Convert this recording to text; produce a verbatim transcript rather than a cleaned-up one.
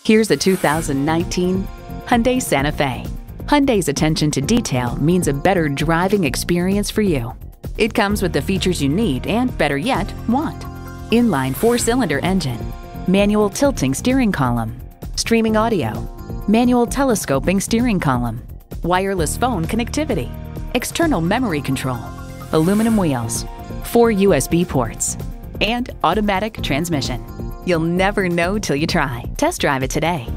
Here's a two thousand nineteen Hyundai Santa Fe. Hyundai's attention to detail means a better driving experience for you. It comes with the features you need and, better yet, want. Inline four-cylinder engine, manual tilting steering column, streaming audio, manual telescoping steering column, wireless phone connectivity, external memory control, aluminum wheels, four U S B ports, and automatic transmission. You'll never know till you try. Test drive it today.